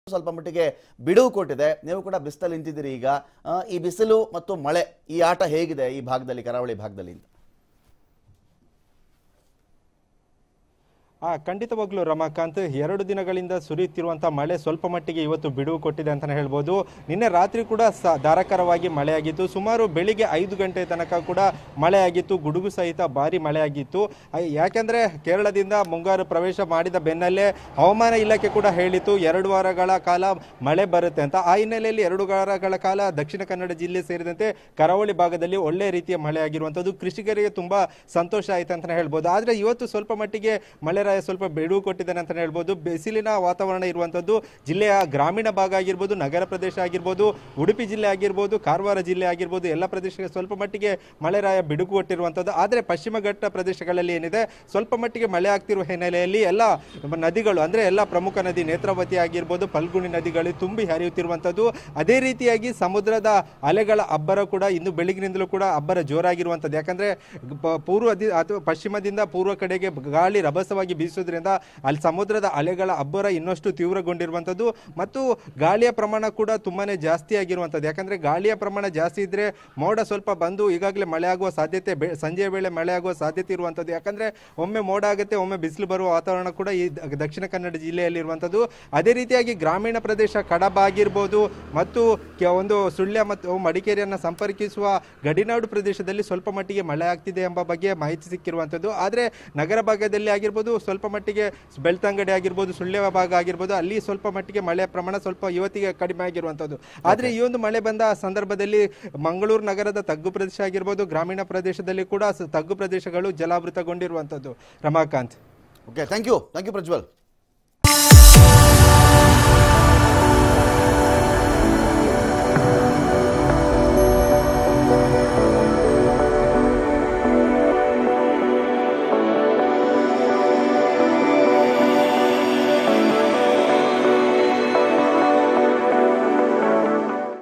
ಸ್ವಲ್ಪ ಮಟ್ಟಿಗೆ ಬಿಡುವು ಕೊಟ್ಟಿದೆ. ನೀವು ಕೂಡ ಬಿಸಿಲಲ್ಲಿ ನಿಂತಿದ್ದೀರಿ. ಈಗ ಈ ಬಿಸಿಲು ಮತ್ತು ಮಳೆ ಈ ಆಟ ಹೇಗಿದೆ ಈ ಭಾಗದಲ್ಲಿ, ಕರಾವಳಿ ಭಾಗದಲ್ಲಿ? ಖಂಡಿತವಾಗ್ಲೂ ರಮಾಕಾಂತ್, 2 ದಿನಗಳಿಂದ ಸುರಿಯುತ್ತಿರುವಂತಹ ಮಳೆ ಸ್ವಲ್ಪ ಮಟ್ಟಿಗೆ ಇವತ್ತು ಬಿಡುವು ಕೊಟ್ಟಿದೆ ಅಂತಾನೆ ಹೇಳ್ಬೋದು. ನಿನ್ನೆ ರಾತ್ರಿ ಕೂಡ ಧಾರಾಕಾರವಾಗಿ ಮಳೆಯಾಗಿತ್ತು. ಸುಮಾರು ಬೆಳಿಗ್ಗೆ 5 ಗಂಟೆ ತನಕ ಕೂಡ ಮಳೆಯಾಗಿತ್ತು. ಗುಡುಗು ಸಹಿತ ಭಾರಿ ಮಳೆಯಾಗಿತ್ತು. ಯಾಕೆಂದ್ರೆ ಕೇರಳದಿಂದ ಮುಂಗಾರು ಪ್ರವೇಶ ಮಾಡಿದ ಬೆನ್ನಲ್ಲೇ ಹವಾಮಾನ ಇಲಾಖೆ ಕೂಡ ಹೇಳಿತ್ತು 2 ವಾರಗಳ ಕಾಲ ಮಳೆ ಬರುತ್ತೆ ಅಂತ. ಆ ಹಿನ್ನೆಲೆಯಲ್ಲಿ 2 ವಾರಗಳ ಕಾಲ ದಕ್ಷಿಣ ಕನ್ನಡ ಜಿಲ್ಲೆ ಸೇರಿದಂತೆ ಕರಾವಳಿ ಭಾಗದಲ್ಲಿ ಒಳ್ಳೆ ರೀತಿಯ ಮಳೆ ಆಗಿರುವಂತದ್ದು ಕೃಷಿಕರಿಗೆ ತುಂಬಾ ಸಂತೋಷ ಆಯ್ತು ಅಂತಾನೆ ಹೇಳ್ಬೋದು. ಆದ್ರೆ ಇವತ್ತು ಸ್ವಲ್ಪ ಮಟ್ಟಿಗೆ ಮಳೆ ಸ್ವಲ್ಪ ಬಿಡುವು ಕೊಟ್ಟಿದ್ದಾನೆ ಅಂತ ಹೇಳ್ಬೋದು. ಬಿಸಿಲಿನ ವಾತಾವರಣ ಇರುವಂತದ್ದು ಜಿಲ್ಲೆಯ ಗ್ರಾಮೀಣ ಭಾಗ ಆಗಿರ್ಬೋದು, ನಗರ ಪ್ರದೇಶ ಆಗಿರ್ಬೋದು, ಉಡುಪಿ ಜಿಲ್ಲೆ ಆಗಿರ್ಬೋದು, ಕಾರವಾರ ಜಿಲ್ಲೆ ಆಗಿರ್ಬೋದು, ಎಲ್ಲ ಪ್ರದೇಶಕ್ಕೆ ಸ್ವಲ್ಪ ಮಟ್ಟಿಗೆ ಮಳೆರಾಯ ಬಿಡುವು ಕೊಟ್ಟಿರುವಂತದ್ದು. ಆದ್ರೆ ಪಶ್ಚಿಮ ಘಟ್ಟ ಪ್ರದೇಶಗಳಲ್ಲಿ ಏನಿದೆ ಸ್ವಲ್ಪ ಮಟ್ಟಿಗೆ ಮಳೆ ಆಗ್ತಿರುವ ಹಿನ್ನೆಲೆಯಲ್ಲಿ ಎಲ್ಲ ನದಿಗಳು ಅಂದ್ರೆ ಎಲ್ಲ ಪ್ರಮುಖ ನದಿ ನೇತ್ರಾವತಿ ಆಗಿರ್ಬೋದು, ಫಲ್ಗುಣಿ ನದಿಗಳು ತುಂಬಿ ಹರಿಯುತ್ತಿರುವಂತದ್ದು. ಅದೇ ರೀತಿಯಾಗಿ ಸಮುದ್ರದ ಅಲೆಗಳ ಅಬ್ಬರ ಕೂಡ ಇಂದು ಬೆಳಗಿನಿಂದಲೂ ಕೂಡ ಅಬ್ಬರ ಜೋರಾಗಿರುವಂತದ್ದು. ಯಾಕಂದ್ರೆ ಅಥವಾ ಪಶ್ಚಿಮದಿಂದ ಪೂರ್ವ ಕಡೆಗೆ ಗಾಳಿ ರಭಸವಾಗಿ ಬೀಸೋದ್ರಿಂದ ಅಲ್ಲಿ ಸಮುದ್ರದ ಅಲೆಗಳ ಅಬ್ಬರ ಇನ್ನಷ್ಟು ತೀವ್ರಗೊಂಡಿರುವಂತದ್ದು ಮತ್ತು ಗಾಳಿಯ ಪ್ರಮಾಣ ಕೂಡ ತುಂಬಾನೇ ಜಾಸ್ತಿ ಆಗಿರುವಂತದ್ದು. ಯಾಕಂದ್ರೆ ಗಾಳಿಯ ಪ್ರಮಾಣ ಜಾಸ್ತಿ ಇದ್ರೆ ಮೋಡ ಸ್ವಲ್ಪ ಬಂದು ಈಗಾಗಲೇ ಮಳೆ ಆಗುವ ಸಾಧ್ಯತೆ, ಸಂಜೆಯ ವೇಳೆ ಮಳೆ ಆಗುವ ಸಾಧ್ಯತೆ ಇರುವಂತದ್ದು. ಯಾಕಂದ್ರೆ ಒಮ್ಮೆ ಮೋಡ ಆಗುತ್ತೆ, ಒಮ್ಮೆ ಬಿಸಿಲು ಬರುವ ವಾತಾವರಣ ಕೂಡ ಈ ದಕ್ಷಿಣ ಕನ್ನಡ ಜಿಲ್ಲೆಯಲ್ಲಿ ಇರುವಂತದ್ದು. ಅದೇ ರೀತಿಯಾಗಿ ಗ್ರಾಮೀಣ ಪ್ರದೇಶ ಕಡಬ ಆಗಿರ್ಬೋದು ಮತ್ತು ಒಂದು ಸುಳ್ಯ ಮತ್ತು ಮಡಿಕೇರಿಯನ್ನ ಸಂಪರ್ಕಿಸುವ ಗಡಿನಾಡು ಪ್ರದೇಶದಲ್ಲಿ ಸ್ವಲ್ಪ ಮಟ್ಟಿಗೆ ಮಳೆ ಆಗ್ತಿದೆ ಎಂಬ ಬಗ್ಗೆ ಮಾಹಿತಿ ಸಿಕ್ಕಿರುವಂತದ್ದು. ಆದ್ರೆ ನಗರ ಭಾಗದಲ್ಲಿ ಆಗಿರ್ಬೋದು, ಸ್ವಲ್ಪ ಮಟ್ಟಿಗೆ ಬೆಳ್ತಂಗಡಿ ಆಗಿರ್ಬೋದು, ಸುಳ್ಯ ಭಾಗ ಆಗಿರ್ಬೋದು, ಅಲ್ಲಿ ಸ್ವಲ್ಪ ಮಟ್ಟಿಗೆ ಮಳೆ ಪ್ರಮಾಣ ಸ್ವಲ್ಪ ಇವತ್ತಿಗೆ ಕಡಿಮೆ ಆಗಿರುವಂತದ್ದು. ಆದ್ರೆ ಈ ಒಂದು ಮಳೆ ಬಂದ ಸಂದರ್ಭದಲ್ಲಿ ಮಂಗಳೂರು ನಗರದ ತಗ್ಗು ಪ್ರದೇಶ ಆಗಿರ್ಬೋದು, ಗ್ರಾಮೀಣ ಪ್ರದೇಶದಲ್ಲಿ ಕೂಡ ತಗ್ಗು ಪ್ರದೇಶಗಳು ಜಲಾವೃತಗೊಂಡಿರುವಂತದ್ದು. Ramakant, okay, thank you Prajwal.